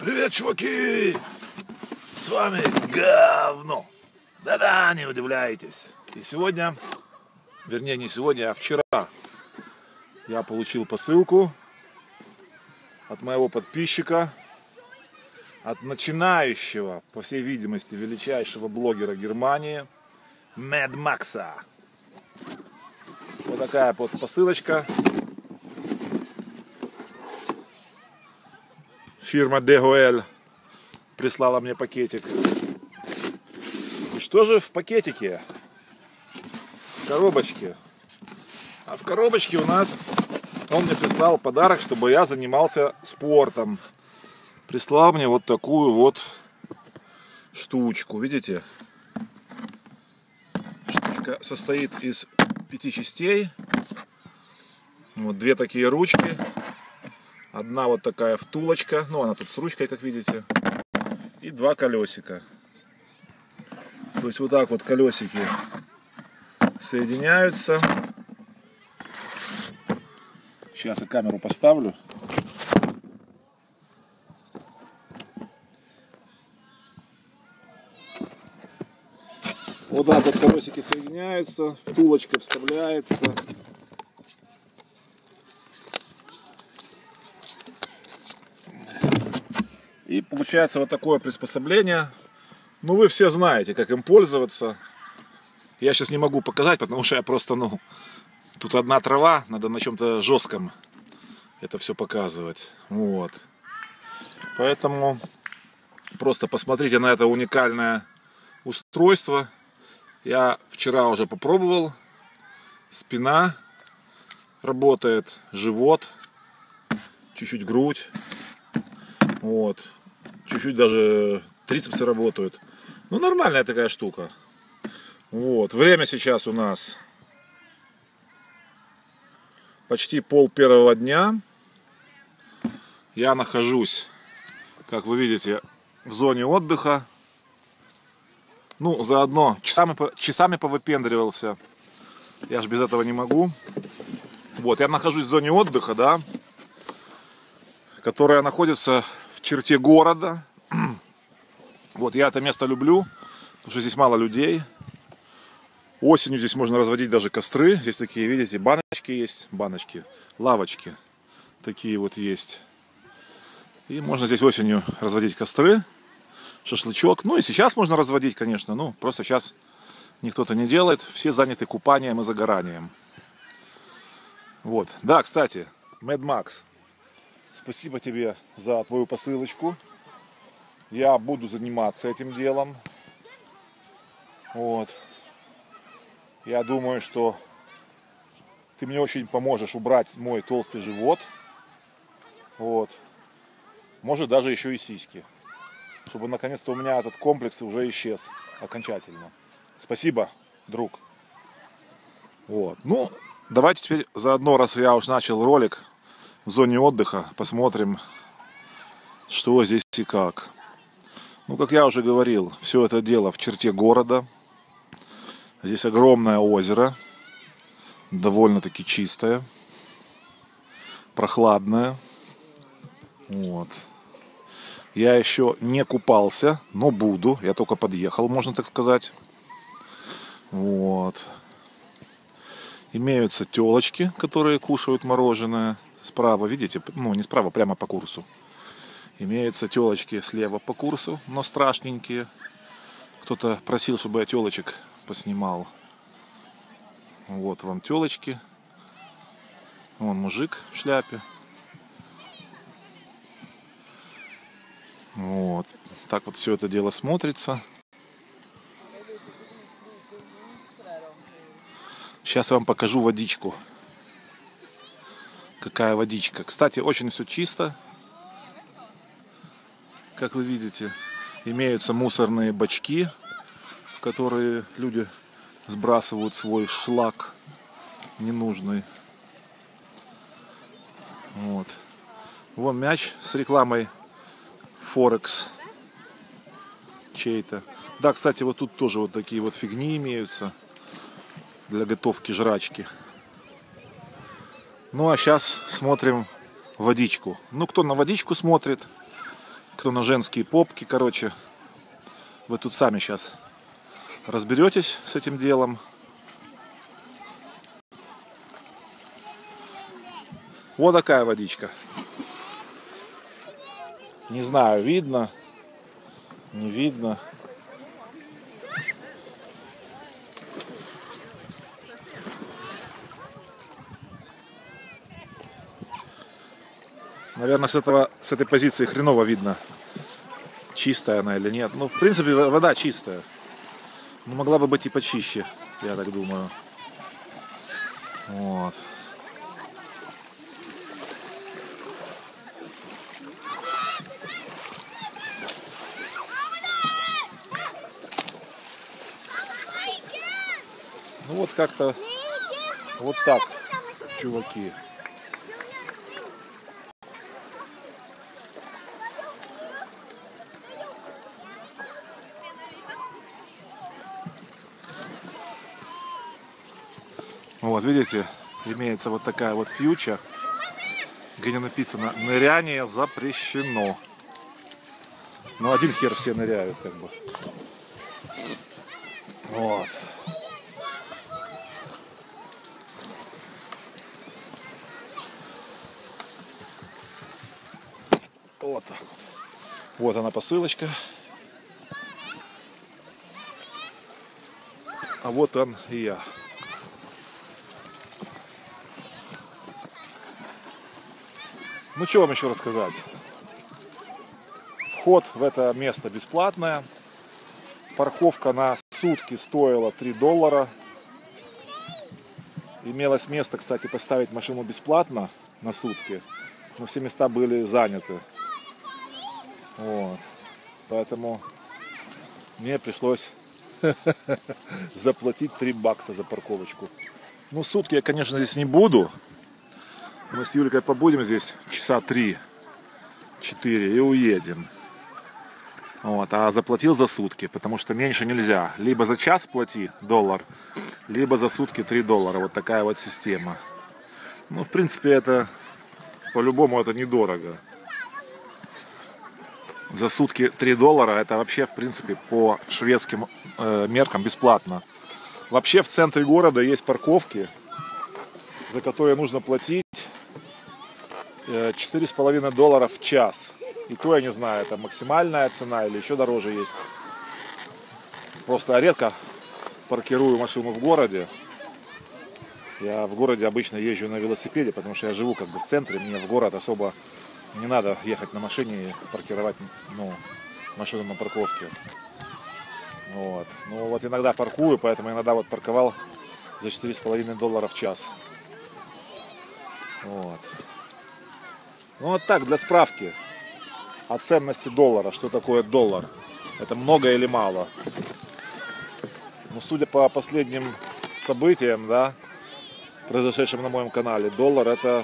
Привет, чуваки! С вами говно. Да-да, не удивляйтесь. И сегодня, вернее не сегодня, а вчера я получил посылку от моего подписчика, от начинающего, по всей видимости, величайшего блогера Германии, Мэд Макса. Вот такая вот посылочка. Фирма DHL прислала мне пакетик. И что же в пакетике? В коробочке. А в коробочке у нас он мне прислал подарок, чтобы я занимался спортом. Прислал мне вот такую вот штучку. Видите? Штучка состоит из 5 частей. Вот 2 такие ручки. Одна вот такая втулочка, ну она тут с ручкой, как видите, и 2 колесика. То есть вот так вот колесики соединяются. Сейчас я камеру поставлю. Вот так вот колесики соединяются, втулочка вставляется. И получается вот такое приспособление. Ну, вы все знаете, как им пользоваться. Я сейчас не могу показать, потому что я просто, тут одна трава, надо на чем-то жестком это все показывать. Вот. Поэтому просто посмотрите на это уникальное устройство. Я вчера уже попробовал. Спина работает, живот, чуть-чуть грудь. Вот. Чуть-чуть даже трицепсы работают. Ну, нормальная такая штука. Вот. Время сейчас у нас почти 12:30 дня. Я нахожусь, как вы видите, в зоне отдыха. Ну, заодно часами повыпендривался. Я же без этого не могу. Вот, я нахожусь в зоне отдыха, да, которая находится в черте города. Вот, я это место люблю, потому что здесь мало людей. Осенью здесь можно разводить даже костры. Здесь такие, видите, баночки есть, лавочки такие вот есть. И можно здесь осенью разводить костры, шашлычок. Ну и сейчас можно разводить, конечно, просто сейчас никто-то не делает. Все заняты купанием и загоранием. Вот, да, кстати, Мэд Макс, спасибо тебе за твою посылочку. Я буду заниматься этим делом. Вот. Я думаю, что ты мне очень поможешь убрать мой толстый живот. Вот. Может, даже еще и сиськи. Чтобы наконец-то у меня этот комплекс уже исчез окончательно. Спасибо, друг. Вот. Ну, давайте теперь заодно, раз я уж начал ролик в зоне отдыха, посмотрим, что здесь и как. Ну, как я уже говорил, все это дело в черте города. Здесь огромное озеро, довольно-таки чистое, прохладное. Вот. Я еще не купался, но буду. Я только подъехал, можно так сказать. Вот. Имеются телочки, которые кушают мороженое. Справа, видите, не справа, прямо по курсу. Имеются телочки слева по курсу, но страшненькие. Кто-то просил, чтобы я телочек поснимал. Вот вам телочки. Вон мужик в шляпе. Вот. Так вот все это дело смотрится. Сейчас я вам покажу водичку. Какая водичка. Кстати, очень все чисто. Как вы видите, имеются мусорные бачки, в которые люди сбрасывают свой шлак ненужный. Вот. Вон мяч с рекламой Форекс чей-то. Да, кстати, вот тут тоже вот такие вот фигни имеются для готовки жрачки. Ну а сейчас смотрим водичку. Ну, кто на водичку смотрит, кто на женские попки, короче. Вы тут сами сейчас разберетесь с этим делом. Вот такая водичка. Не знаю, видно, не видно. Наверное, с этой позиции хреново видно, чистая она или нет. Ну, в принципе, вода чистая. Но могла бы быть и почище, я так думаю. Вот. Ну вот как-то вот так, чуваки. Вот, видите, имеется вот такая вот фьюча, где написано «Ныряние запрещено». Но один хер все ныряют, как бы. Вот. Вот так вот. Вот она посылочка. А вот он и я. Ну, что вам еще рассказать? Вход в это место бесплатная. Парковка на сутки стоила $3. Имелось место, кстати, поставить машину бесплатно на сутки. Но все места были заняты. Вот. Поэтому мне пришлось заплатить $3 за парковочку. Ну, сутки я, конечно, здесь не буду. Мы с Юлькой побудем здесь часа 3-4 и уедем. Вот, а заплатил за сутки, потому что меньше нельзя. Либо за час плати $1, либо за сутки $3. Вот такая вот система. Ну, в принципе, это по-любому это недорого. За сутки $3 это вообще, в принципе, по шведским меркам бесплатно. Вообще в центре города есть парковки, за которые нужно платить $4,5 в час. И то я не знаю, это максимальная цена или еще дороже есть. Просто я редко паркирую машину в городе. Я в городе обычно езжу на велосипеде, потому что я живу как бы в центре. Мне в город особо не надо ехать на машине и паркировать, ну, машину на парковке. Вот. Ну вот иногда паркую, поэтому иногда вот парковал за $4,5 в час. Вот. Ну вот так, для справки о ценности доллара. Что такое доллар? Это много или мало? Ну, судя по последним событиям, да, произошедшим на моем канале, доллар это...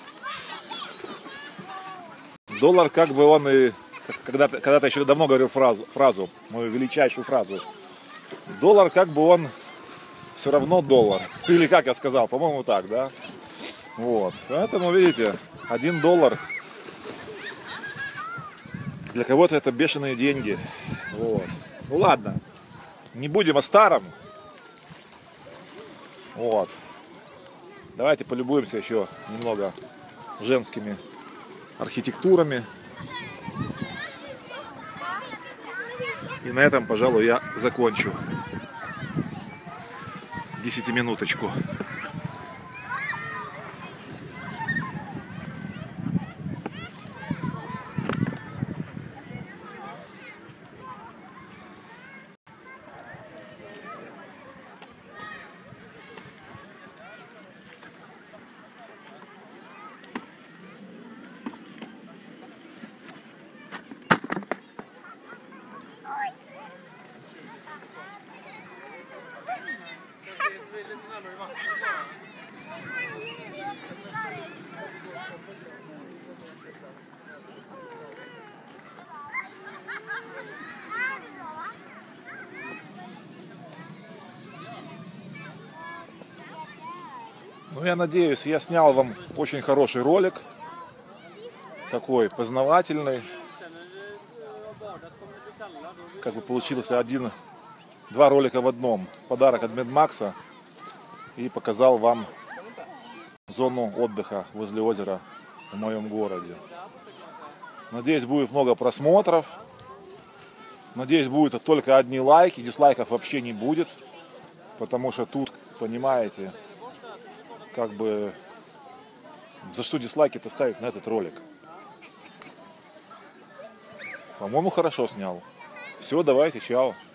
Доллар, как бы он и... Когда-то еще давно говорил фразу, мою величайшую фразу. Доллар, как бы он все равно доллар. Или как я сказал, по-моему, так, да? Вот. Поэтому, видите, $1 для кого-то это бешеные деньги. Вот. Ну ладно, не будем о старом. Вот. Давайте полюбуемся еще немного женскими архитектурами. И на этом, пожалуй, я закончу 10-минуточку. Ну, я надеюсь, я снял вам очень хороший ролик, такой познавательный. как бы получился два ролика в одном. Подарок от Медмакса. И показал вам зону отдыха возле озера в моем городе. Надеюсь, будет много просмотров. Надеюсь, будет только одни лайки. Дизлайков вообще не будет. Потому что тут, понимаете, как бы за что дизлайки-то ставить на этот ролик? По-моему, хорошо снял. Все, давайте, чао.